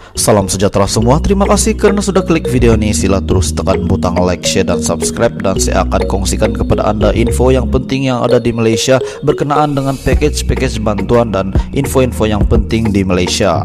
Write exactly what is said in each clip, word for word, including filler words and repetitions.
Salam sejahtera semua, terima kasih karena sudah klik video ini. Sila terus tekan butang like, share, dan subscribe. Dan saya akan kongsikan kepada Anda info yang penting yang ada di Malaysia berkenaan dengan package-package bantuan dan info-info yang penting di Malaysia.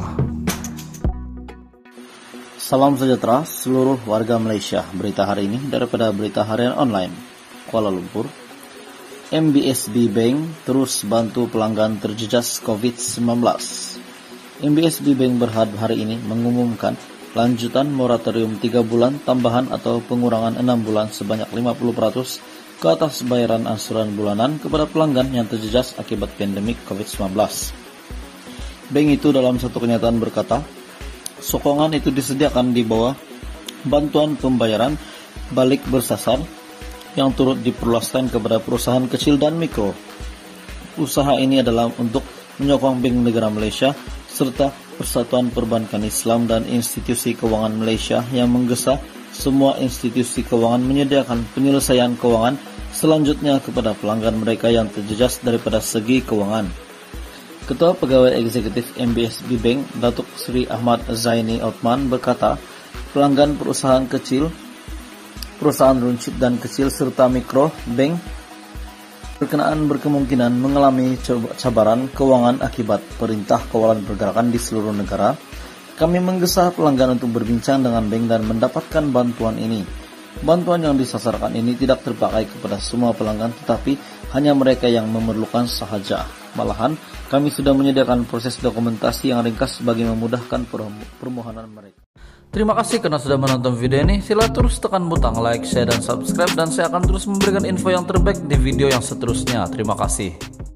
Salam sejahtera seluruh warga Malaysia. Berita hari ini daripada Berita Harian Online Kuala Lumpur. M B S B Bank terus bantu pelanggan terjejas covid sembilan belas. M B S B Bank Berhad hari ini mengumumkan lanjutan moratorium tiga bulan tambahan atau pengurangan enam bulan sebanyak lima puluh peratus ke atas bayaran angsuran bulanan kepada pelanggan yang terjejas akibat pandemik covid sembilan belas. Bank itu dalam satu kenyataan berkata, sokongan itu disediakan di bawah bantuan pembayaran balik bersasar yang turut diperluaskan kepada perusahaan kecil dan mikro. Usaha ini adalah untuk menyokong Bank Negara Malaysia serta Persatuan Perbankan Islam dan institusi keuangan Malaysia yang menggesa semua institusi keuangan menyediakan penyelesaian keuangan selanjutnya kepada pelanggan mereka yang terjejas daripada segi keuangan. Ketua Pegawai Eksekutif M B S B Bank, Datuk Seri Ahmad Zaini Othman berkata, pelanggan perusahaan kecil, perusahaan runcit dan kecil serta mikro bank berkenaan berkemungkinan mengalami cabaran keuangan akibat perintah kawalan pergerakan di seluruh negara. Kami menggesa pelanggan untuk berbincang dengan bank dan mendapatkan bantuan ini. Bantuan yang disasarkan ini tidak terpakai kepada semua pelanggan, tetapi hanya mereka yang memerlukan sahaja. Malahan, kami sudah menyediakan proses dokumentasi yang ringkas bagi memudahkan permohonan mereka. Terima kasih karena sudah menonton video ini. Sila terus tekan butang like, share, dan subscribe. Dan saya akan terus memberikan info yang terbaik di video yang seterusnya. Terima kasih.